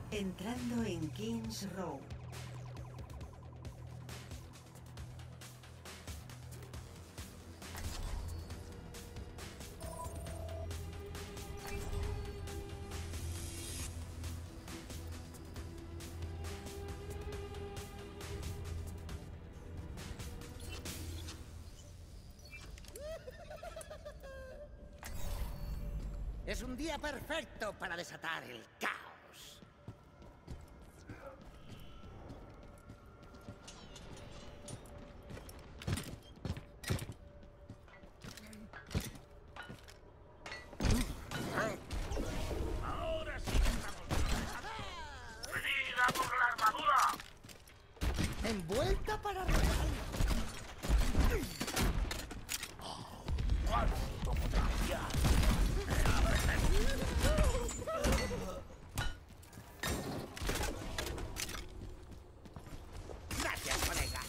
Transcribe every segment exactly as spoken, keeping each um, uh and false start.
Entrando en Kings Row. Es un día perfecto para desatar el caos. Ahora sí que estamos. ¡Venid a por la armadura! Envuelta para regalar. ¡Cuánto potencial! Gracias, colega.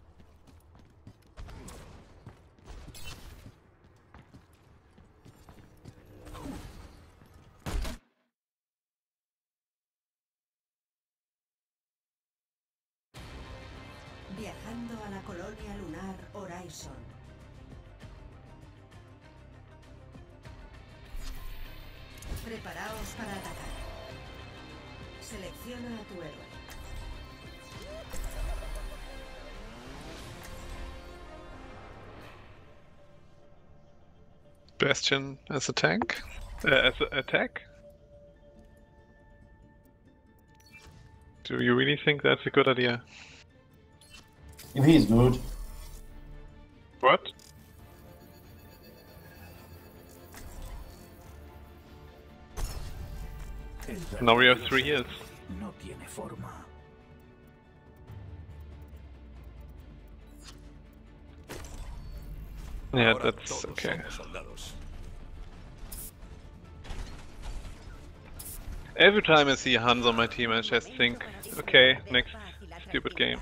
Viajando a la colonia lunar Horizon. Preparaos para atacar. Selecciona a tu héroe. Bastion as a tank? Uh, as an attack? Do you really think that's a good idea? If he's good. What? Now we have three heals. No tiene forma. Yeah, Ahora that's todos okay. somos soldados. Every time I see Hans on my team, I just think, okay, next stupid game.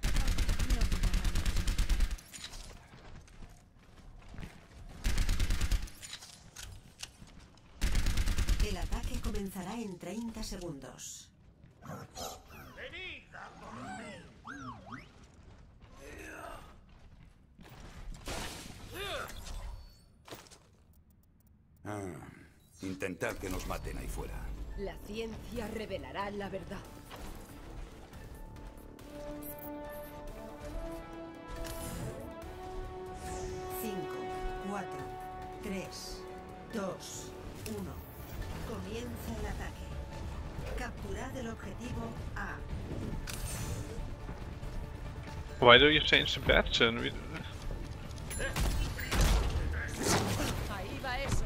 El ataque comenzará en treinta segundos. ¡Venid a por mí! Ah, intentar que nos maten ahí fuera. La ciencia revelará la verdad. cinco, cuatro, tres, dos, uno. Comienza el ataque. Capturad el objetivo A. Why do you change the Bastion? We... Ahí va eso.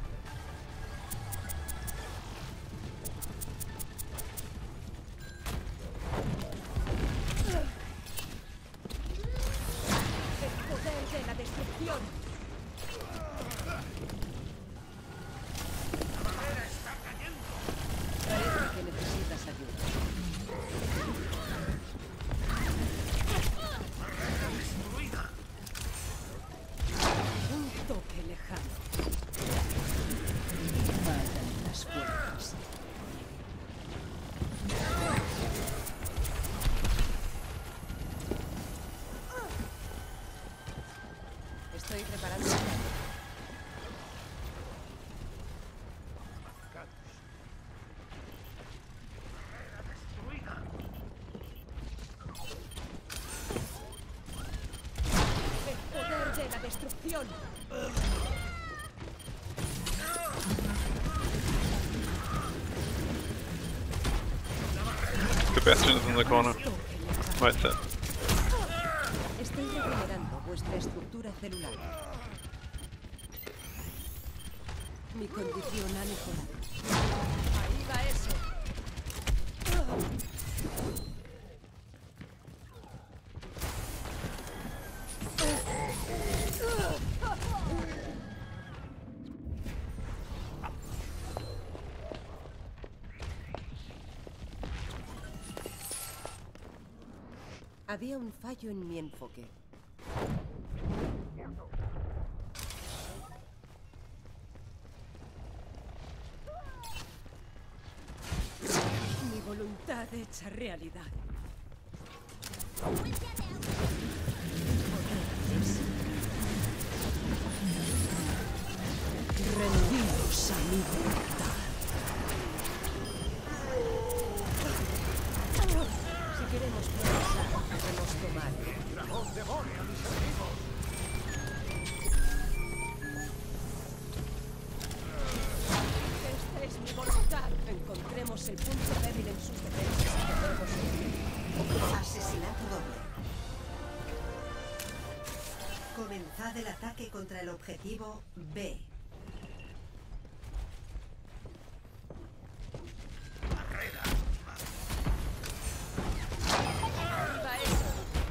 El poder de la destrucción. Parece que necesitas ayuda. Un toque lejano. Faltan las fuerzas. Estoy preparando el ataque. El poder de la destrucción. The Bastion is in the corner. Right side. Estoy regenerando vuestra estructura celular. Mi condición ha mejorado. Ahí va eso. Había un fallo en mi enfoque. Mi voluntad voluntad hecha realidad. Rendidos a mi voluntad. Si queremos progresar, debemos tomar. El dragón devore a mis enemigos. Esta es mi voluntad. Encontremos el punto débil en sus defensas y podemos ir. Asesinato doble. Comenzad el ataque contra el objetivo B. ¡Arriba eso!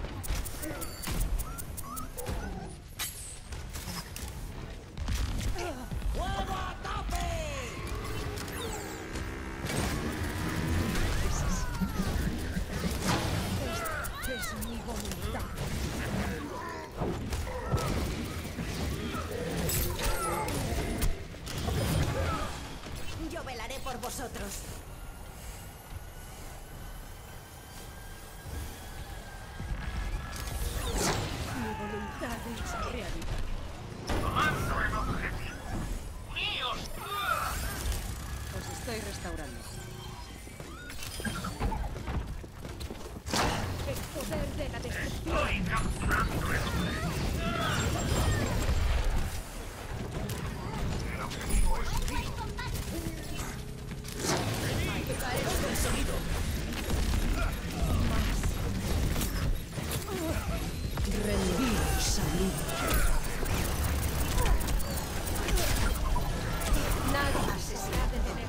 ¡Fuego a tope! Esta es mi voluntad. Yo velaré por vosotros. Mi voluntad hecha realidad. Tomando el objetivo. ¡Míos! Os estoy restaurando. El poder de la destrucción. Estoy capturando el El objetivo es mío. Rendidos a mí. Nada. Asesinato doble.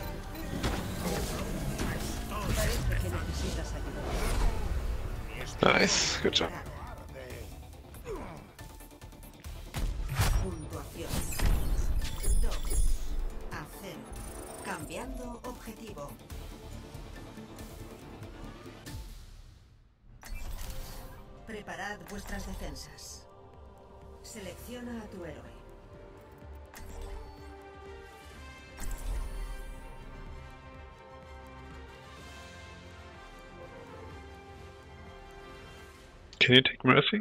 Parece que necesitas ayuda. Nice, good job. Puntuación. dos a cero. Cambiando objetivo. Preparad vuestras defensas. Selecciona a tu héroe. Can you take Mercy?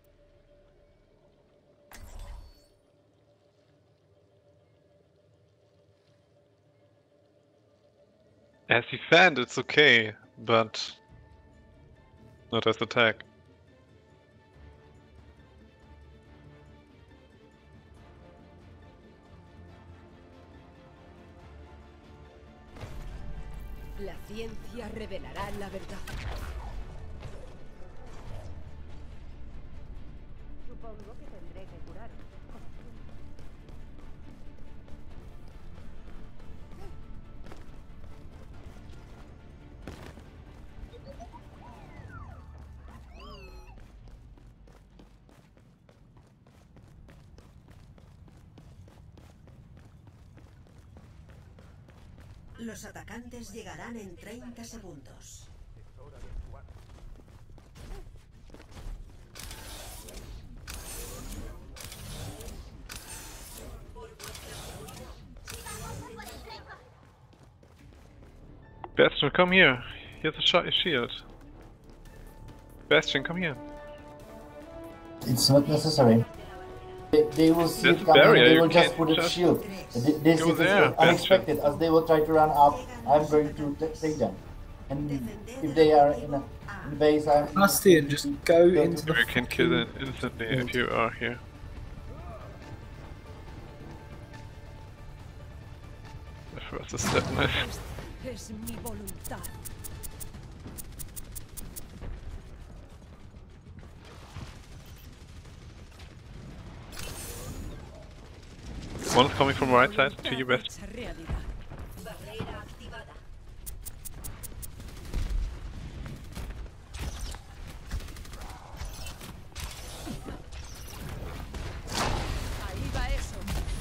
As defend, it's okay, but not as attack. La ciencia revelará la verdad. Supongo que tendré que curar. Los atacantes llegarán en treinta segundos. Bastion, come here. Here's a sh shield. Bastion, come here. It's not necessary. They, they will see There's it a coming, barrier, they you will just can't put a just shield. Th- This go is there, unexpected, as they will try to run up, I'm going to t- take them. And if they are in a in base, I'm... Bastian, just go into the You can kill it instantly if you are here. The first is step nice. Es mi voluntad. One's coming from right side to you, Bastion. Hecha realidad. Barrera activada. Ahí va eso.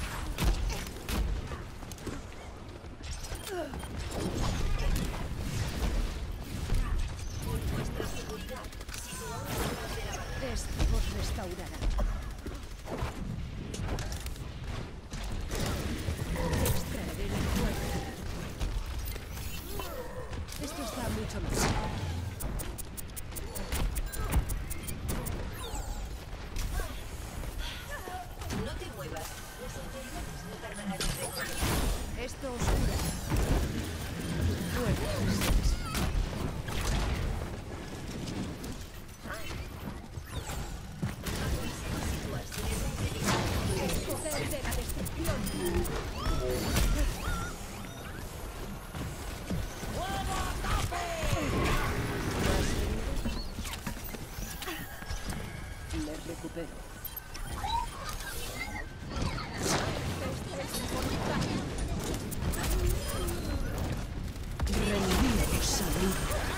Esto os restaurará. Extraeré la Esto os cura. Fuera. El poder de la destrucción. Me recupero. Rendidos, salud.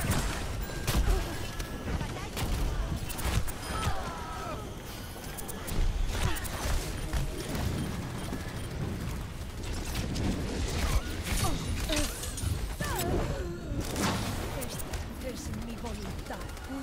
Esta es mi voluntad.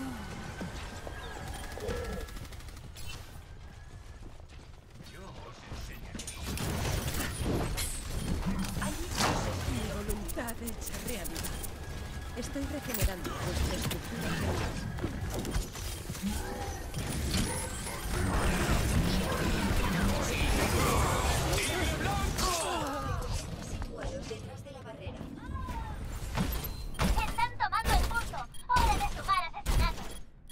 Mi voluntad hecha realidad. Estoy regenerando vuestra estructura celular. Están tomando el pulso. Hora de sumar asesinatos.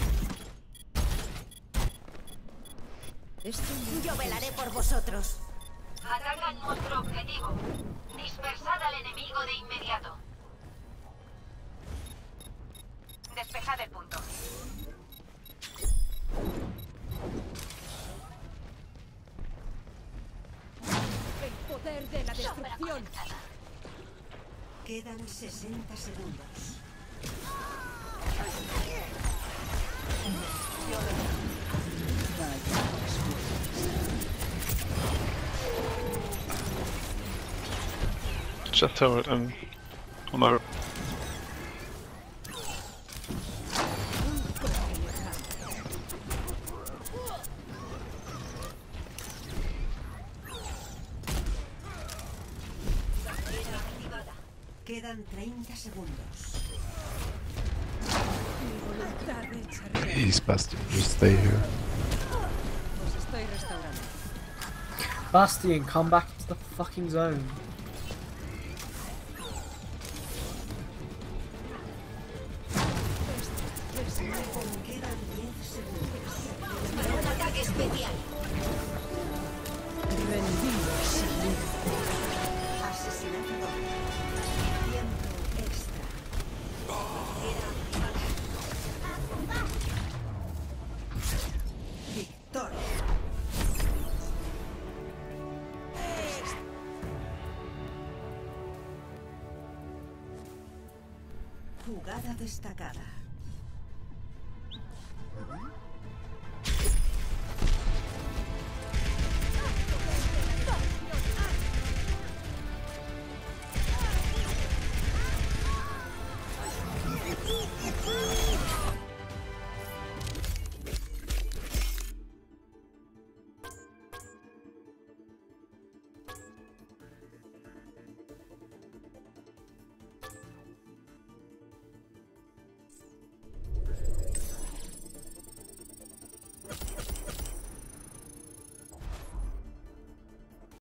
Esto no Yo velaré por vosotros. Atacan nuestro objetivo. Dispersad al enemigo de inmediato. Despejad el punto. el poder de la destrucción. Quedan sesenta segundos. Just hold him. On my Quedan treinta segundos. Mi voluntad hecha realidad. Please, Bastion, just stay here. Os estoy restaurando. Bastion, come back into the fucking zone. Quedan diez segundos. Para un ataque especial. Rendidos, salud. Asesinato doble. Tiempo extra. Victoria. Jugada destacada.